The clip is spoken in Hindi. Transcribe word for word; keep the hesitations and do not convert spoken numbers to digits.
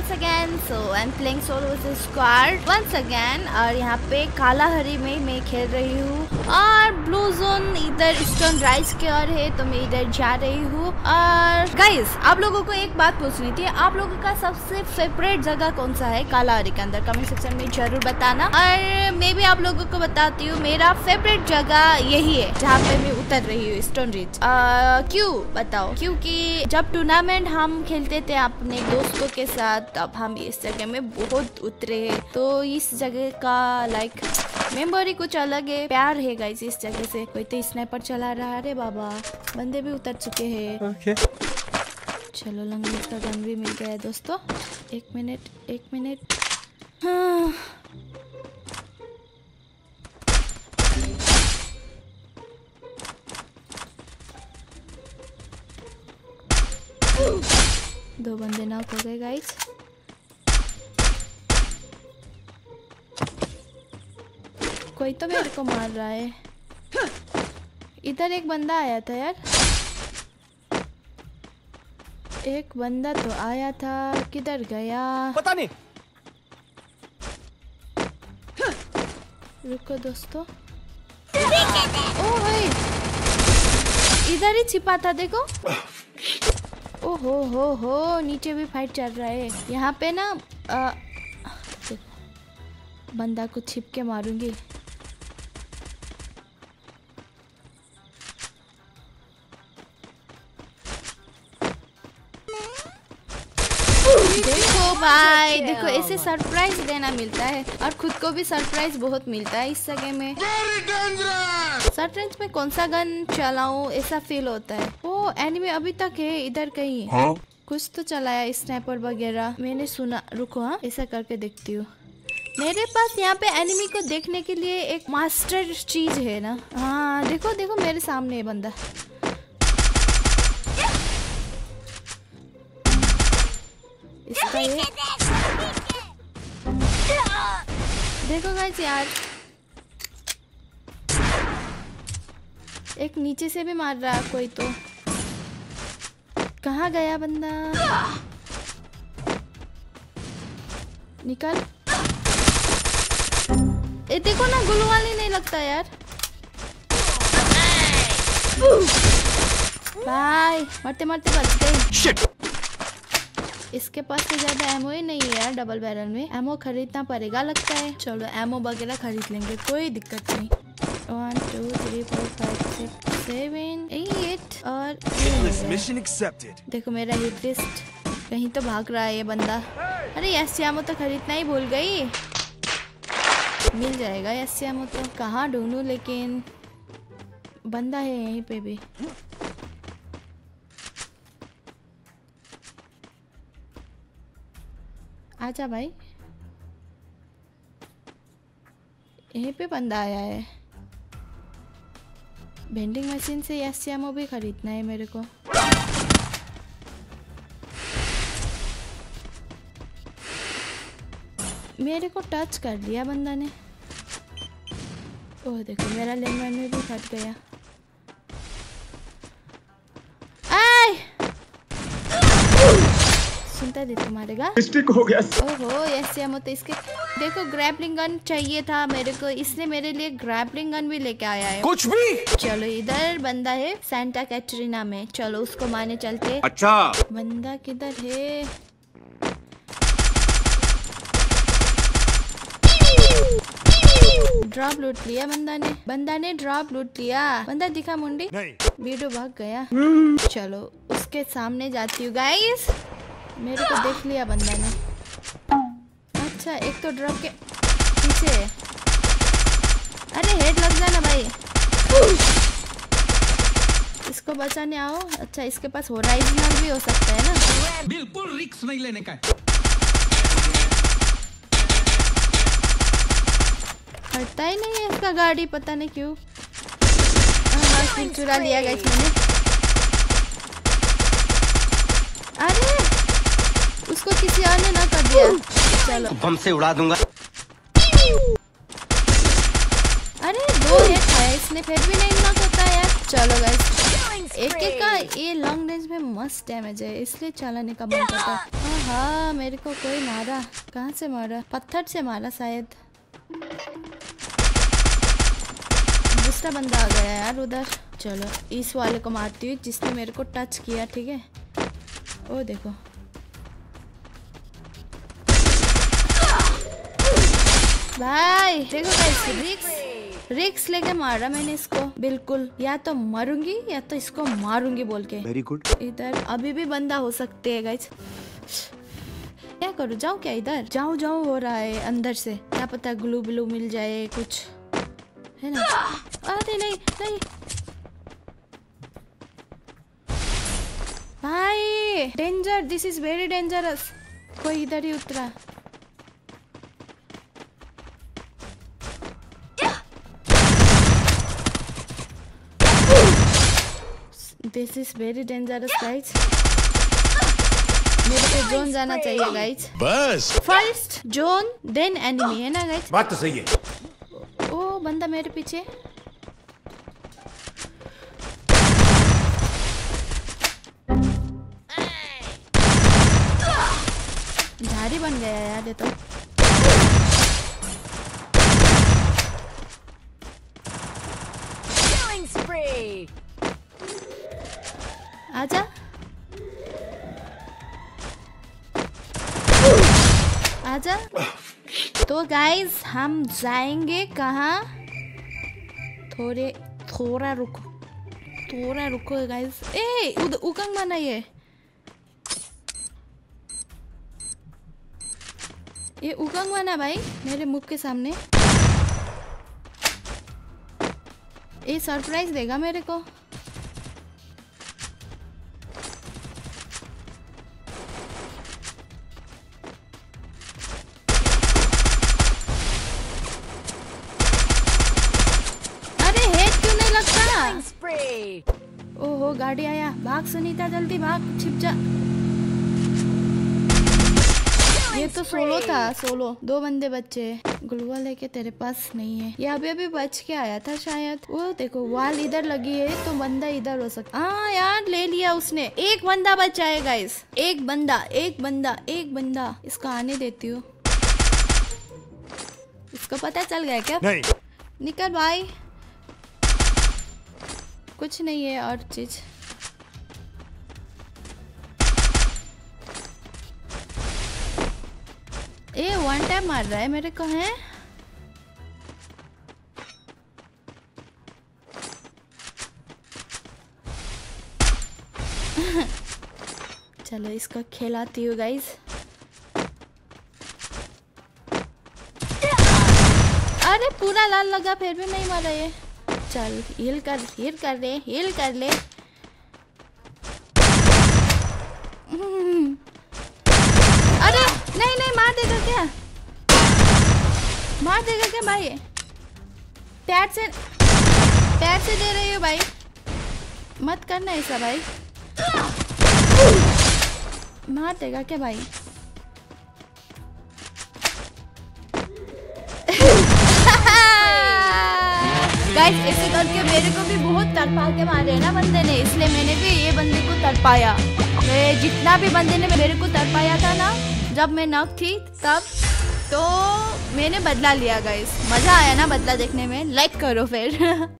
once again. So I'm playing solo versus squad once again और यहाँ पे काला हरी में मैं खेल रही हूँ और ब्लू जोन इधर स्टोन राइज के और है तो मैं इधर जा रही हूँ। और गाइस आप लोगों को एक बात पूछनी थी, आप लोगों का सबसे फेवरेट जगह कौन सा है काला हरी के अंदर, कमेंट सेक्शन में जरूर बताना। और मैं भी आप लोगों को बताती हूँ मेरा फेवरेट जगह यही है जहाँ पे मैं उतर रही हूँ, स्टोन रिज। क्यों बताओ? क्योंकि जब टूर्नामेंट हम खेलते थे अपने दोस्तों के साथ तब हम इस जगह में बहुत उतरे हैं, तो इस जगह का लाइक मेमोरी कुछ अलग है, प्यार है गाइस इस जगह से। कोई तो स्नाइपर चला रहा है, अरे बाबा बंदे भी उतर चुके हैं। okay. चलो लंगेज का गन भी मिल गया है दोस्तों। एक मिनट एक मिनट हाँ। दो बंदे नॉक हो गए गाइस। कोई तो मेरे को मार रहा है। इधर एक बंदा आया था यार, एक बंदा तो आया था, किधर गया पता नहीं। रुको दोस्तों, ओ भाई इधर ही छिपा था देखो। ओ हो हो हो नीचे भी फाइट चल रहा है। यहाँ पे ना आ, बंदा को छिप के मारूंगी। देखो भाई देखो, ऐसे सरप्राइज देना मिलता है और खुद को भी सरप्राइज बहुत मिलता है इस जगह में। सरप्राइज में कौन सा गन चलाऊं ऐसा फील होता है। ओ एनिमी अभी तक है इधर कहीं। हाँ? कुछ तो चलाया स्नाइपर वगैरह मैंने सुना। रुको हाँ ऐसा करके देखती हूँ। मेरे पास यहाँ पे एनिमी को देखने के लिए एक मास्टर चीज है ना। हाँ देखो देखो मेरे सामने है बंदा। इसका ये देखो गाइस यार, एक नीचे से भी मार रहा है कोई तो। कहाँ गया बंदा? निकल। ए देखो ना गुलू वाली नहीं लगता यार। भाई मरते मरते बच गई। इसके पास तो ज्यादा एमओ ही नहीं है यार, डबल बैरल में एमओ खरीदना पड़ेगा लगता है। चलो एमओ वगैरह खरीद लेंगे, कोई दिक्कत नहीं। One two three four five six seven eight और मिशन एक्सेप्टेड। देखो मेरा हिट लिस्ट, कहीं तो भाग रहा है ये बंदा। अरे एस एमओ तो खरीदना ही भूल गई। मिल जाएगा एस एमओ तो, कहाँ ढूंढूं लेकिन बंदा है यहीं पे भी। आजा भाई, यहीं पे बंदा आया है। वेंडिंग मशीन से एस एमओ भी खरीदना है मेरे को। मेरे को टच कर लिया बंदा ने। ओह देखो मेरा लेनवन में भी फट गया। आय सुनता दे तुम्हारेगा मिस्टेक हो गया। ओहो यस एमओ तो इसके देखो ग्रैपलिंग गन चाहिए था मेरे को, इसने मेरे लिए ग्रैपलिंग गन भी लेके आया है। कुछ भी। चलो इधर बंदा है सेंटा कैटरीना में, चलो उसको मारने चलते। अच्छा बंदा किधर है? ड्रॉप लूट लिया बंदा ने, बंदा ने ड्रॉप लूट लिया। बंदा दिखा मुंडी, वीडियो भाग गया। चलो उसके सामने जाती हूँ गाइस। मेरे को देख लिया बंदा ने। अच्छा एक तो ड्रॉप के पीछे है। अरे हेड लग जाना भाई। इसको बचाने आओ। अच्छा इसके पास होराइजनल भी हो सकता है ना। बिल्कुल रिस्क नहीं लेने का। हटता ही नहीं है इसका गाड़ी, पता नहीं क्यों। हाँ चुरा लिया गाइस मैंने। अरे उसको किसी और ने ना कर दिया। चलो बम से उड़ा दूंगा। अरे दो हेड खाया इसने फिर भी नहीं नॉक होता यार। चलो गाइस एक एक का ये लॉन्ग रेंज में मस्त डैमेज है, इसलिए चलाने का मन करता है। हाँ मेरे को कोई मारा, कहाँ से मारा? पत्थर से मारा शायद। दूसरा बंदा आ गया यार उधर। चलो इस वाले को मारती हूँ जिसने मेरे को टच किया, ठीक है? ओ देखो भाई, देखो गाइस, रिक्स रिक्स लेके मारा मैंने इसको बिल्कुल। या तो मरूंगी या तो इसको मारूंगी बोल के। Very good. इधर अभी भी बंदा हो सकते हैं गाइस। क्या करूँ, जाऊँ क्या? इधर जाऊँ जाऊँ हो रहा है अंदर से, क्या पता ग्लू ब्लू मिल जाए कुछ, है ना? अरे नहीं नहीं भाई, danger, this is very dangerous. कोई इधर ही उतरा। This is very dangerous guys. मेरे को जोन जाना चाहिए गाइज। बस फर्स्ट जोन देन एनिमी, है ना गाइज? बात तो सही है। ओ बंदा मेरे पीछे। झाड़ी बन गया यार ये तो। आजा। आजा। तो गाइस हम जाएंगे कहाँ? थोड़े थोड़ा रुको, थोड़ा रुको गाइस। ए उद उकंग माना ये ये उकंग माना भाई मेरे मुख के सामने। ये सरप्राइज देगा मेरे को। ओहो गाड़ी आया, भाग सुनीता जल्दी भाग, छिप जा। ये तो सोलो था, सोलो। दो बंदे बच्चे। ग्लूवा लेके तेरे पास नहीं है। ये अभी अभी बच के आया था शायद। वो देखो वाल इधर लगी है तो बंदा इधर हो सकता। हाँ यार ले लिया उसने। एक बंदा बचा है गाइस, एक बंदा एक बंदा एक बंदा। इसको आने देती हूँ। इसको पता चल गया क्या? नहीं। निकल भाई, कुछ नहीं है और चीज। ए वन टाइम मार रहा है मेरे को, है? चलो इसको खिलाती हूँ गाइस। अरे पूरा लाल लगा फिर भी नहीं मारा ये। चल हील कर, हील कर ले, हील कर ले। अरे नहीं नहीं, मार देगा क्या? मार देगा क्या भाई? प्यार से प्यार से दे रही हो भाई, मत करना ऐसा भाई। मार देगा क्या भाई? गाइस ऐसे करके मेरे को भी बहुत तड़पा के मारे है ना बंदे ने, इसलिए मैंने भी ये बंदे को तड़पाया। मैं जितना भी बंदे ने मेरे को तड़पाया था ना जब मैं नॉक थी तब, तो मैंने बदला लिया गाइस। मजा आया ना बदला देखने में? लाइक करो फिर।